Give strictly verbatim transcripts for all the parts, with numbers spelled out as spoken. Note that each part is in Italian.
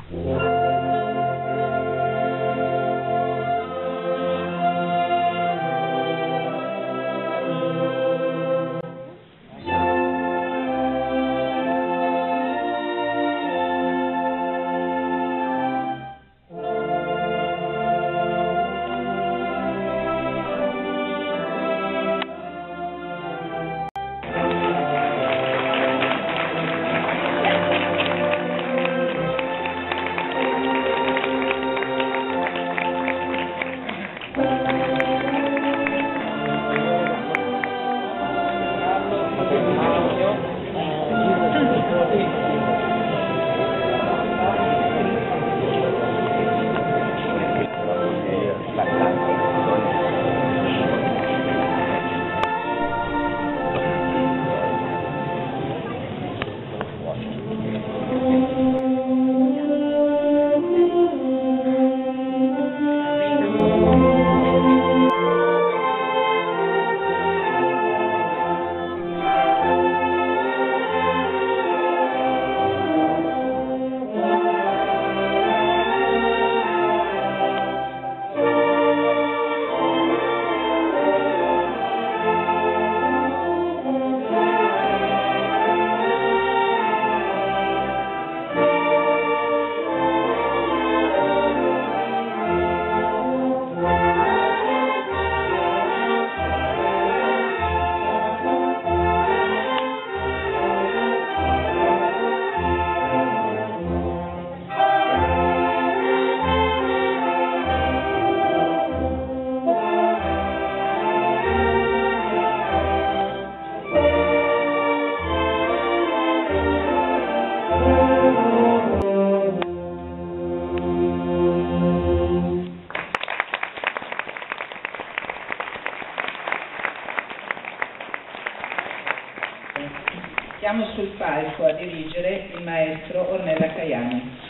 Chiamo sul palco a dirigere il maestro Ornella Caiani.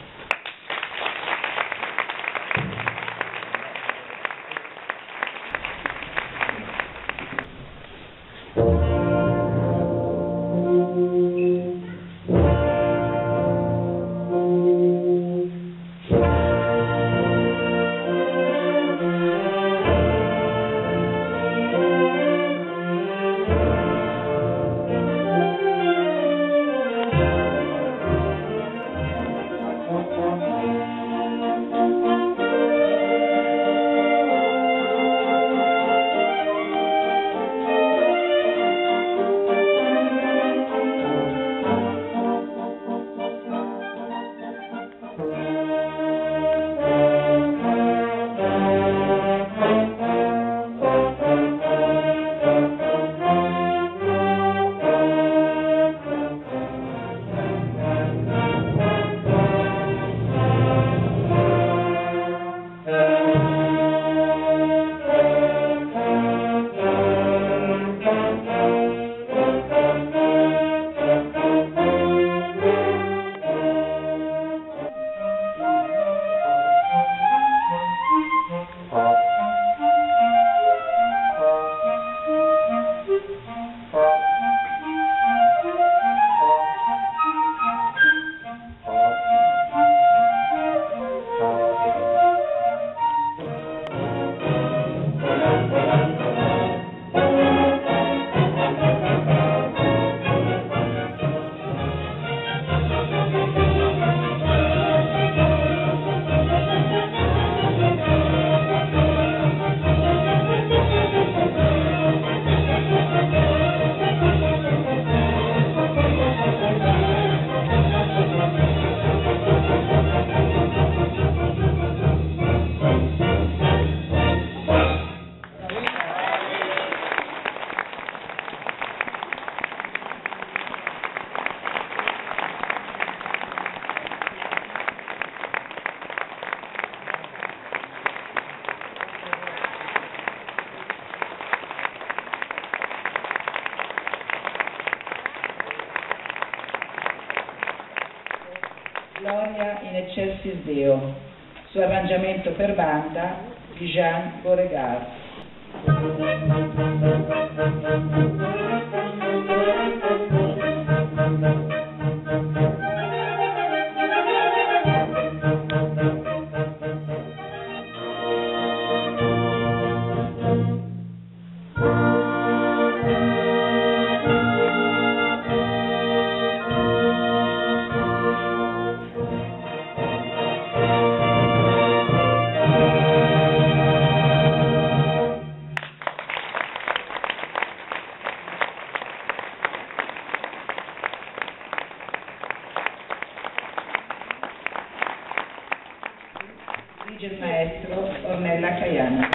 Gloria in Excelsis Deo, su arrangiamento per banda di Jean Beauregard. dirige il maestro Ornella Caiano.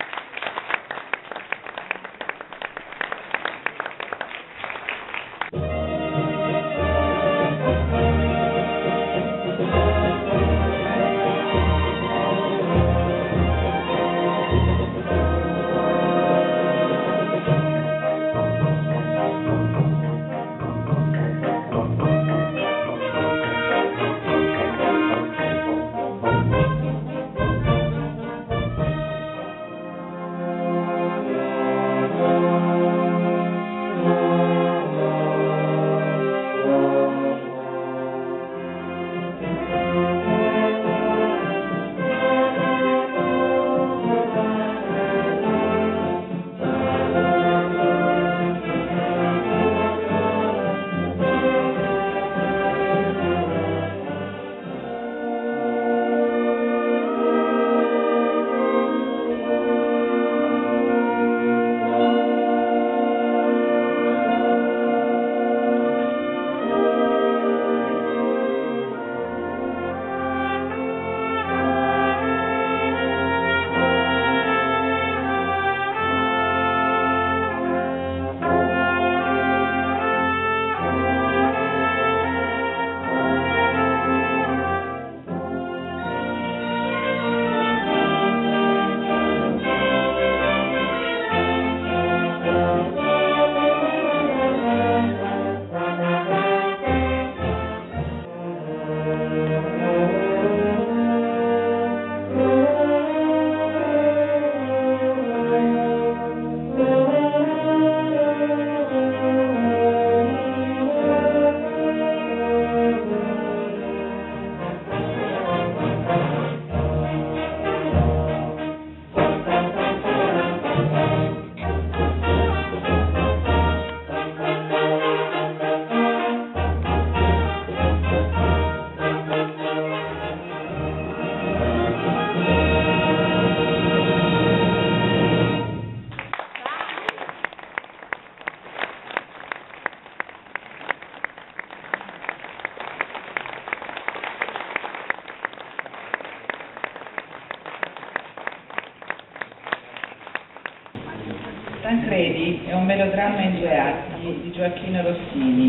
Tancredi è un melodramma in due atti di Gioacchino Rossini.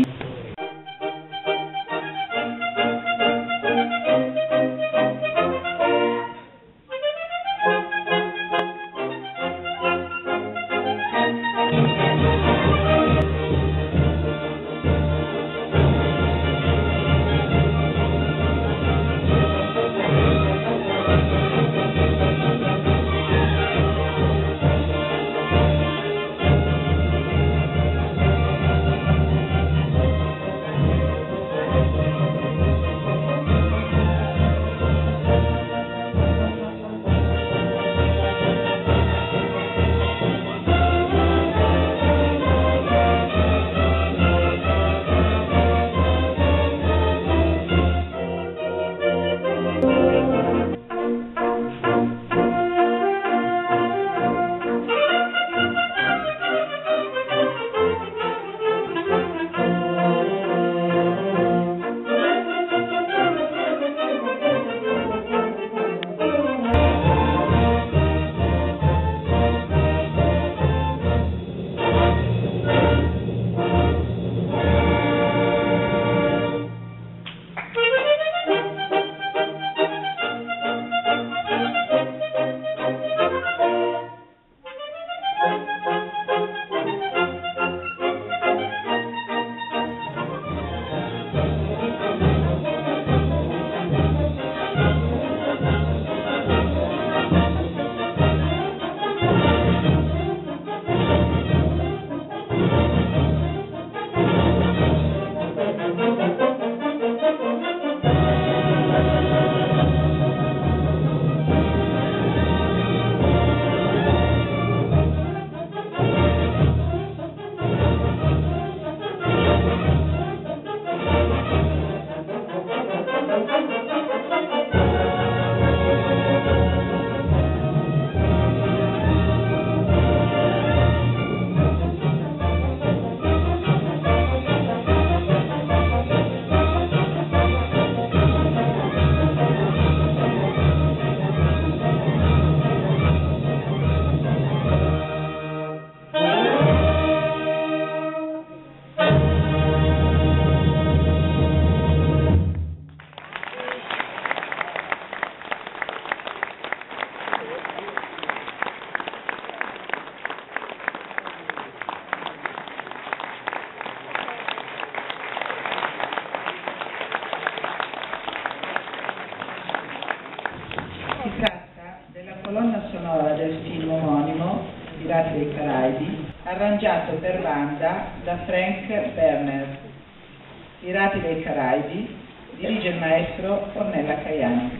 Si tratta della colonna sonora del film omonimo, Pirati dei Caraibi, arrangiato per banda da Frank Werner. Pirati dei Caraibi, dirige il maestro Ornella Caiani.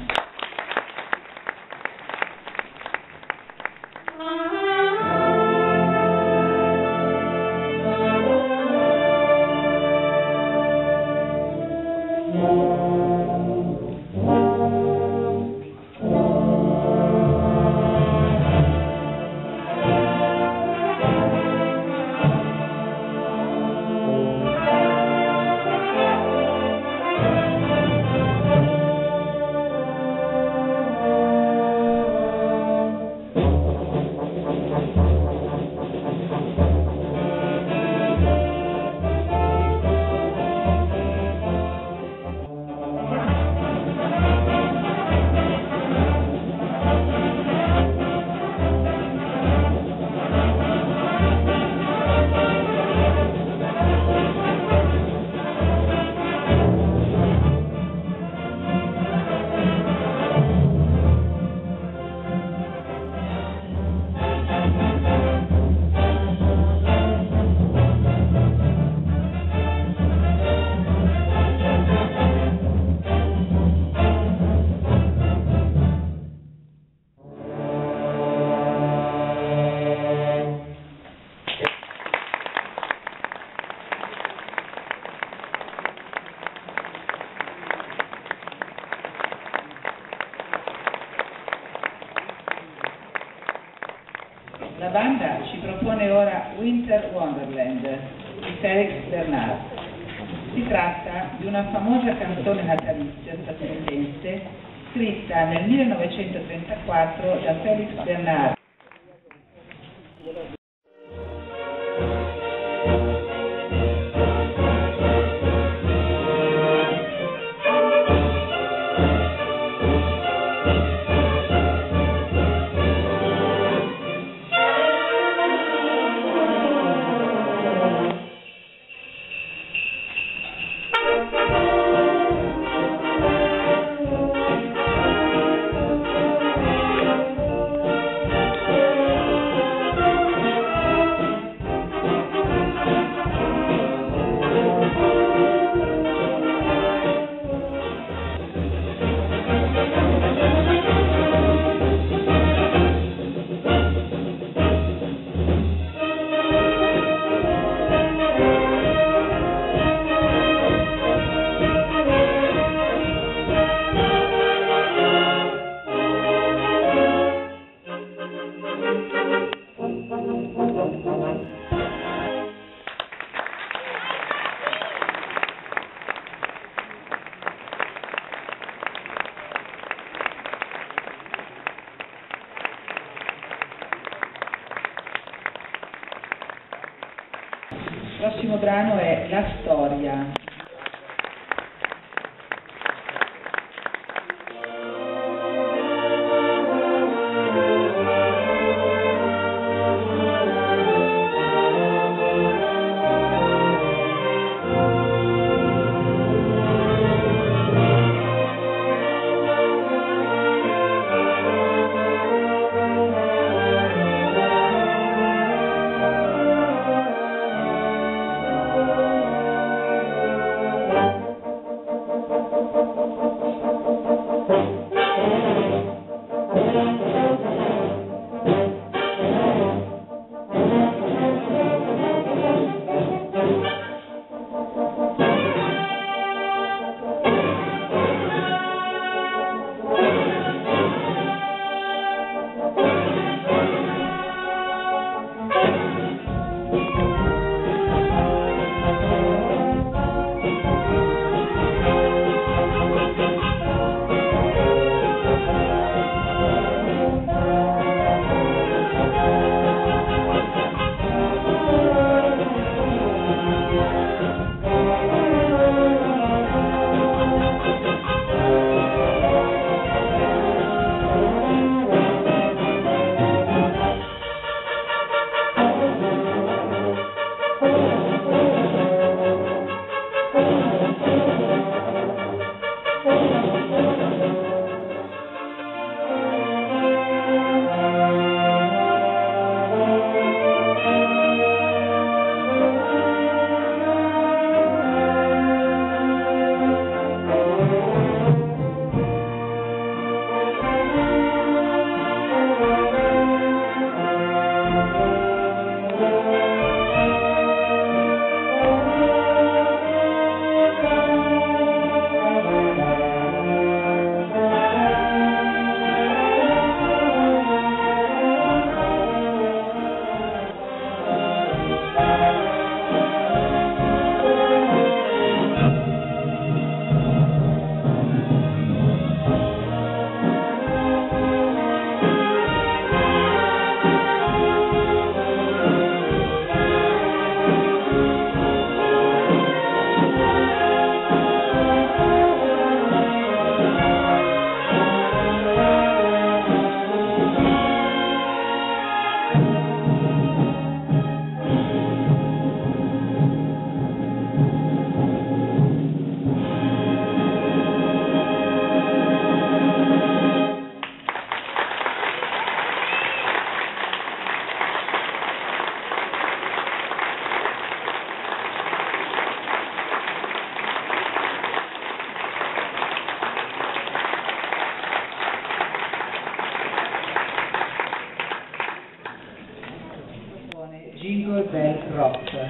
La banda ci propone ora Winter Wonderland di Felix Bernard. Si tratta di una famosa canzone natalizia statunitense scritta nel millenovecentotrentaquattro da Felix Bernard. Il prossimo brano è La Storia. rock.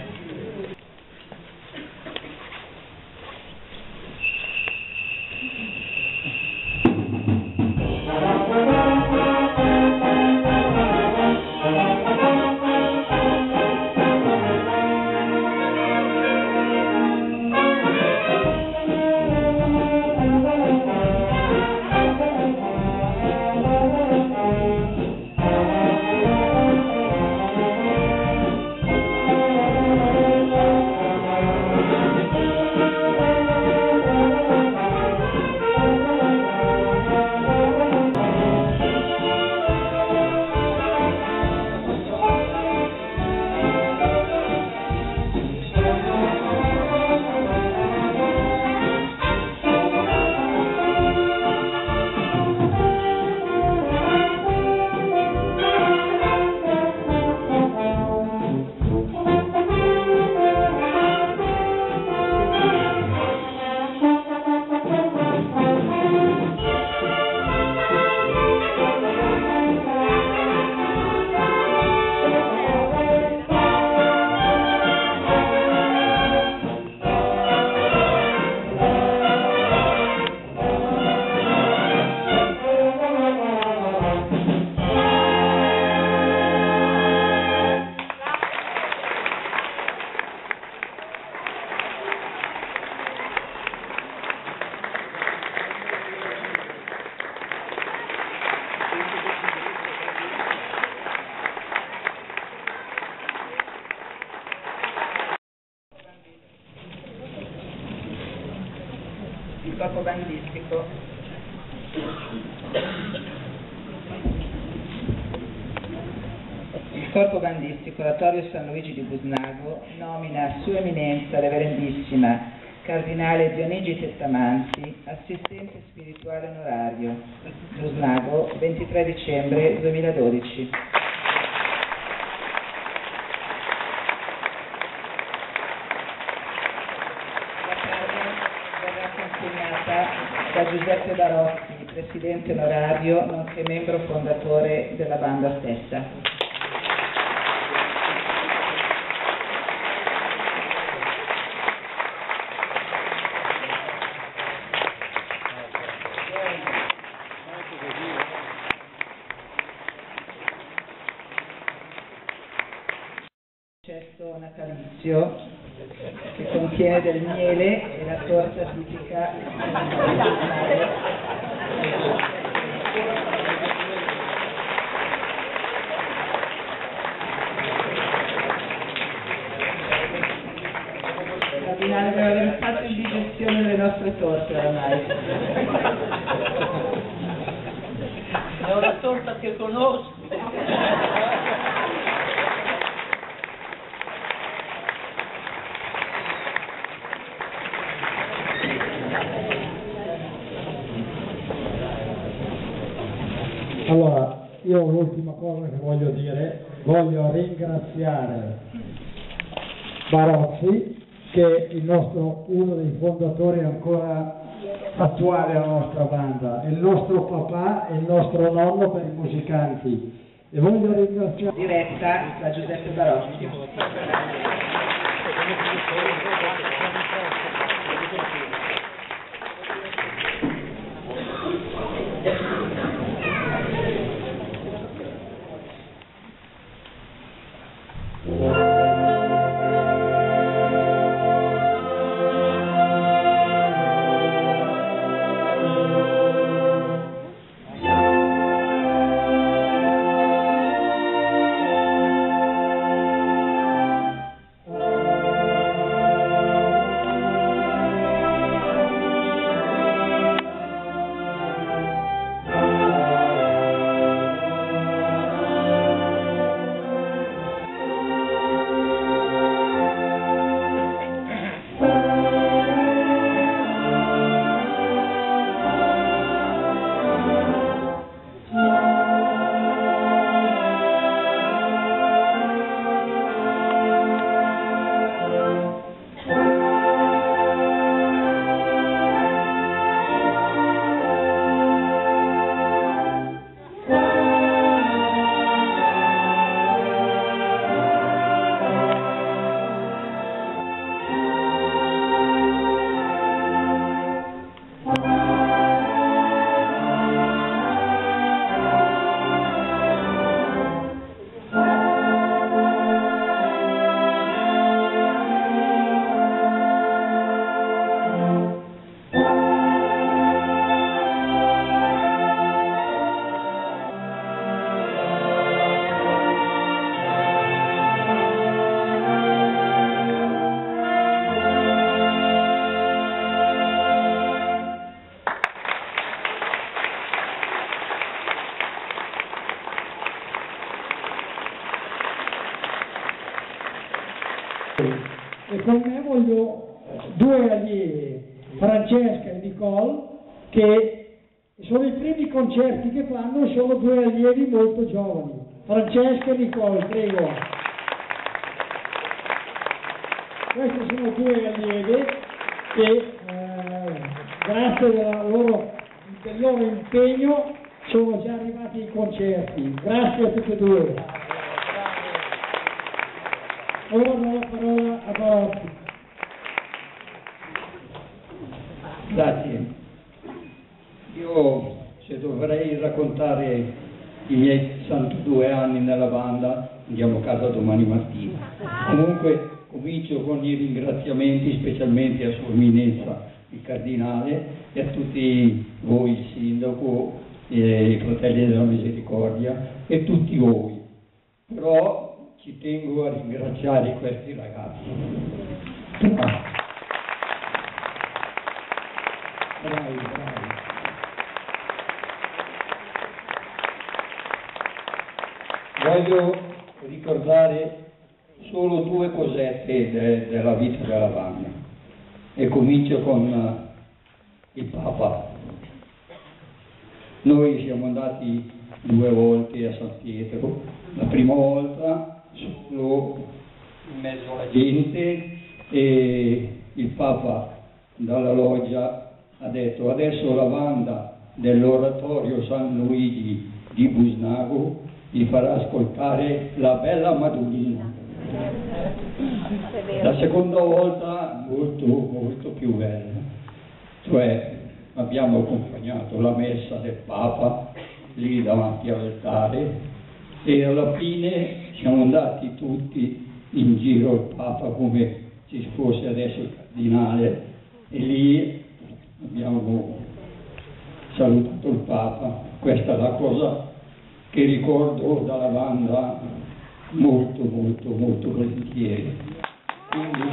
Il corpo bandistico. Il corpo bandistico Oratorio San Luigi di Busnago nomina Sua Eminenza Reverendissima Cardinale Dionigi Tettamanzi, assistente spirituale onorario, Busnago, ventitré dicembre duemiladodici. Consegnata da Giuseppe Barotti, presidente onorario, nonché membro fondatore della banda stessa. Cesto natalizio che contiene del miele e la torta tipica Cardinale, deve aver fatto indigestione delle nostre torte oramai. È una torta che conosco. Allora, io l'ultima cosa che voglio dire, voglio ringraziare Barozzi, che è il nostro, uno dei fondatori ancora attuali della nostra banda, è il nostro papà e il nostro nonno per i musicanti. E voglio ringraziare... Diretta da Giuseppe Barozzi. e con me voglio due allievi, Francesca e Nicole, che sono i primi concerti che fanno, sono due allievi molto giovani. Francesca e Nicole, prego. Questi sono due allievi che eh, grazie della loro, del loro impegno sono già arrivati ai concerti. Grazie a tutti e due. Ora do la parola a Bob. Grazie. Io, se dovrei raccontare i miei sessantadue anni nella banda, andiamo a casa domani mattina. Comunque comincio con i ringraziamenti specialmente a Sua Eminenza il Cardinale e a tutti voi, il Sindaco, e i Fratelli della Misericordia e tutti voi. Però ci tengo a ringraziare questi ragazzi. Bravi, bravi. bravi. Voglio ricordare solo due cosette de, della vita della banda e comincio con uh, il Papa. Noi siamo andati due volte a San Pietro, la prima volta solo in mezzo alla gente e il Papa dalla loggia ha detto: adesso la banda dell'oratorio San Luigi di Busnago vi farà ascoltare la bella Madonnina. La seconda volta molto molto più bella, cioè abbiamo accompagnato la messa del Papa lì davanti all'altare e alla fine siamo andati tutti in giro al Papa come ci fosse adesso il Cardinale e lì abbiamo salutato il Papa. Questa è la cosa che ricordo dalla banda molto molto molto volentieri. Quindi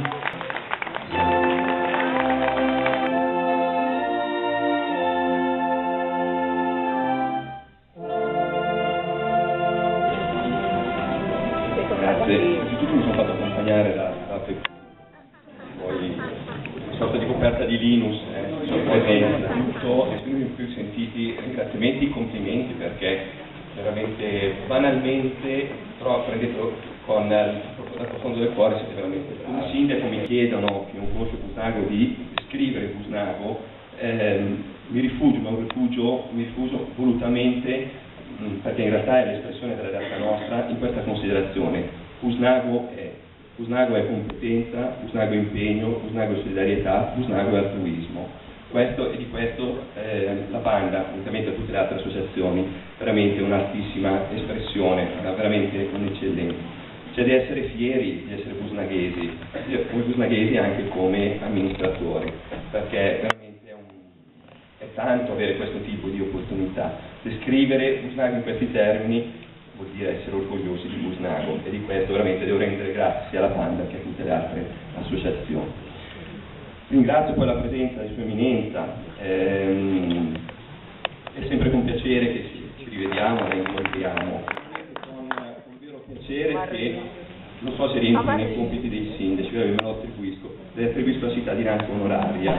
grazie, innanzitutto mi sono fatto accompagnare da, da Peppino, poi una sorta di coperta di Linus, eh, sono presente, innanzitutto esprimo i più sentiti ringraziamenti e complimenti perché veramente banalmente, però prendetelo con il profondo del cuore, siete veramente un sindaco mi chiedono che non conosce Busnago di scrivere Busnago, ehm, mi rifugio, ma un rifugio, mi rifugio volutamente mh, perché in realtà è l'espressione della realtà nostra in questa considerazione. Busnago è, Busnago è competenza, Busnago è impegno, Busnago è solidarietà, Busnago è altruismo. Questo, e di questo eh, la banda, unitamente a tutte le altre associazioni, veramente un'altissima espressione, veramente un'eccellenza. C'è di essere fieri di essere busnaghesi, come busnaghesi anche come amministratori, perché veramente è, un, è tanto avere questo tipo di opportunità. Descrivere Busnago in questi termini vuol dire essere orgogliosi di Busnago e di questo veramente devo rendere grazie sia alla banda che a tutte le altre associazioni. Ringrazio poi la presenza di Sua Eminenza, ehm, è sempre con piacere che ci, ci rivediamo e incontriamo, con un vero piacere che non so se rientro nei compiti dei sindaci, me lo attribuisco, le attribuisco la cittadinanza onoraria.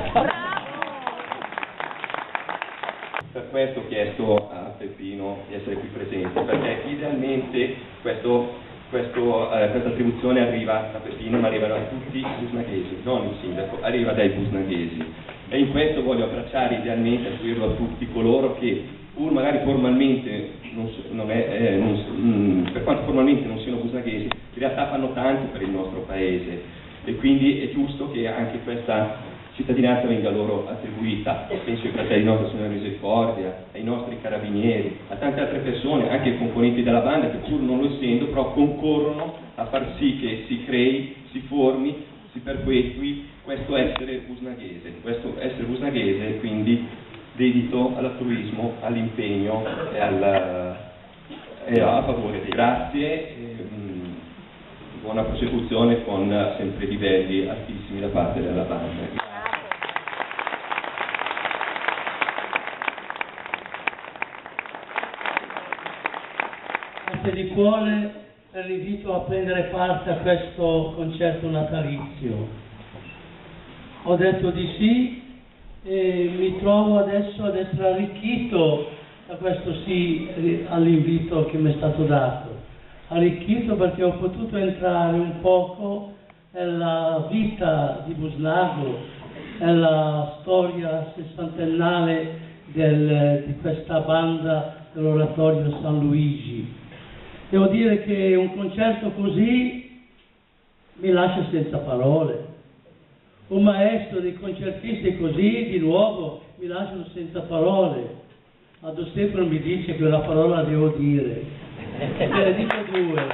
Per questo ho chiesto a Peppino di essere qui presente, perché idealmente questo Questo, eh, questa attribuzione arriva da Peppino, ma arriva da tutti i busnaghesi, non il sindaco, arriva dai busnaghesi. E in questo voglio abbracciare idealmente, attribuirlo a tutti coloro che, pur magari formalmente, non, non è, eh, non, mh, per quanto formalmente non siano busnaghesi, in realtà fanno tanto per il nostro paese. E quindi è giusto che anche questa cittadinanza venga loro attribuita. Penso ai fratelli di Nostra Signora Misericordia, ai nostri carabinieri, a tante altre persone, anche ai componenti della banda che pur non lo essendo però concorrono a far sì che si crei, si formi, si perpetui questo essere busnaghese, questo essere busnaghese quindi dedito all'altruismo, all'impegno e, al, e a favore dei grazie. E, mh, buona prosecuzione con sempre livelli altissimi da parte della banda. Grazie di cuore per l'invito a prendere parte a questo concerto natalizio. Ho detto di sì e mi trovo adesso ad essere arricchito da questo sì all'invito che mi è stato dato. Arricchito perché ho potuto entrare un poco nella vita di Busnago, nella storia sessantennale del, di questa banda dell'Oratorio San Luigi. Devo dire che un concerto così mi lascia senza parole. Un maestro dei concertisti così, di nuovo, mi lasciano senza parole. Aldo Stefano mi dice che una parola devo dire. E ne dico due.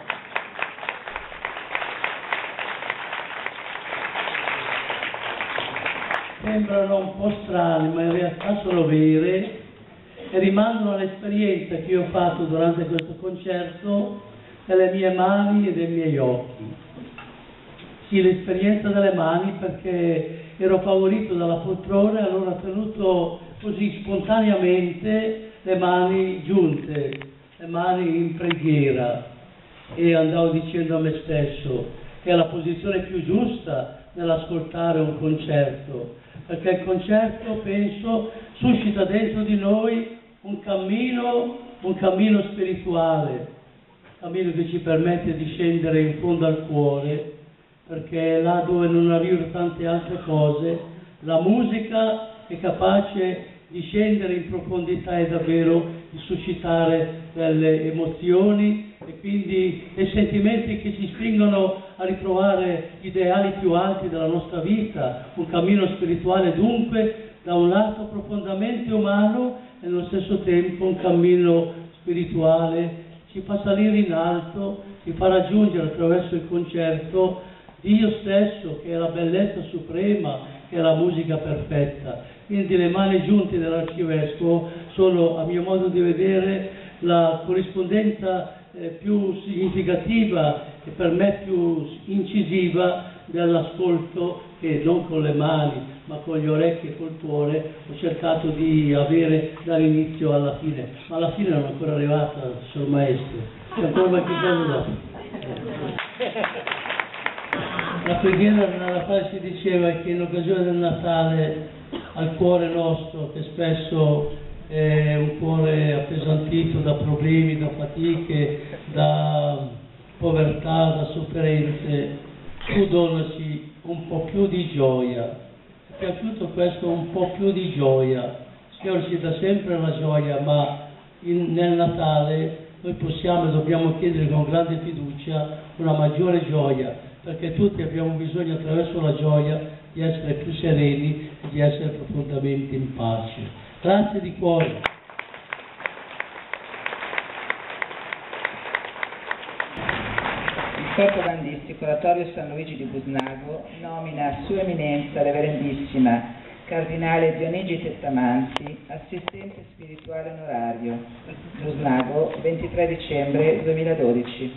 Sembrano un po' strane, ma in realtà sono vere e rimandano all'esperienza che io ho fatto durante questo concerto delle mie mani e dei miei occhi. Sì, l'esperienza delle mani perché ero favorito dalla poltrona e allora ho tenuto così spontaneamente le mani giunte, le mani in preghiera e andavo dicendo a me stesso che è la posizione più giusta nell'ascoltare un concerto, perché il concerto, penso, suscita dentro di noi un cammino, un cammino spirituale, un cammino che ci permette di scendere in fondo al cuore, perché là dove non arrivano tante altre cose, la musica è capace di scendere in profondità e davvero di suscitare delle emozioni e quindi dei sentimenti che ci spingono a ritrovare gli ideali più alti della nostra vita, un cammino spirituale dunque da un lato profondamente umano e nello stesso tempo un cammino spirituale ci fa salire in alto, ci fa raggiungere attraverso il concerto Dio stesso, che è la bellezza suprema, che è la musica perfetta. Quindi le mani giunte dell'arcivescovo sono, a mio modo di vedere, la corrispondenza eh, più significativa e per me più incisiva dell'ascolto che non con le mani ma con gli orecchi e col cuore ho cercato di avere dall'inizio alla fine. Ma alla fine non è ancora arrivata, signor Maestro. C'è ancora qualche cosa dopo. La preghiera nella quale si diceva che in occasione del Natale al cuore nostro, che spesso è un cuore appesantito da problemi, da fatiche, da povertà, da sofferenze, tu donaci un po' più di gioia. Mi è piaciuto questo un po' più di gioia. Il Signore ci dà sempre la gioia, ma in, nel Natale noi possiamo e dobbiamo chiedere con grande fiducia una maggiore gioia, perché tutti abbiamo bisogno attraverso la gioia di essere più sereni e di essere profondamente in pace. Grazie di cuore. Il corpo bandistico Oratorio San Luigi di Busnago nomina Sua Eminenza Reverendissima Cardinale Dionigi Tettamanzi, assistente spirituale onorario, Busnago, ventitré dicembre duemiladodici.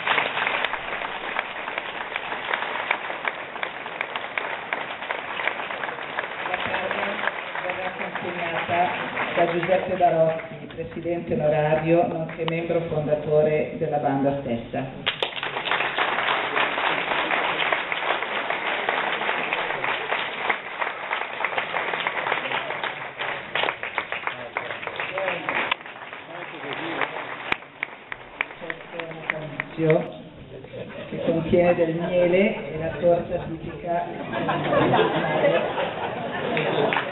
Consegnata da Giuseppe Barotti, presidente onorario, nonché membro fondatore della banda stessa. Che contiene del miele e la torta tipica